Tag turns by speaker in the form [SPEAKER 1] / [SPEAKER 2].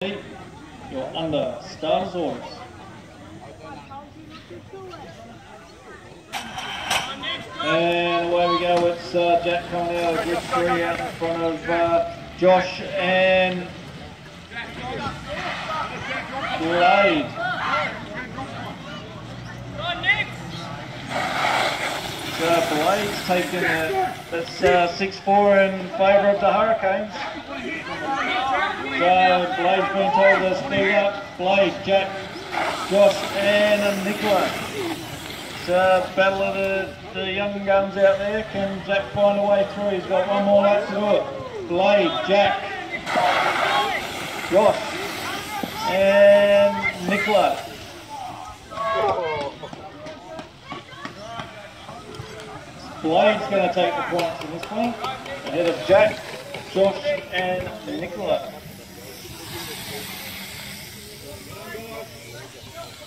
[SPEAKER 1] You're under starter's orders. And away we go. It's Jack coming out of grid 3 out in front of Josh and Blade. So Blade's taking that's 6-4 in favour of the Hurricanes. So Blade's been told to speed up. Blade, Jack, Josh and Nicola. It's a battle of the young guns out there. Can Jack find a way through? He's got one more lap to do it. Blade, Jack, Josh and Nicola. Blade's going to take the points in this one, ahead of Jack, Josh and Nicola.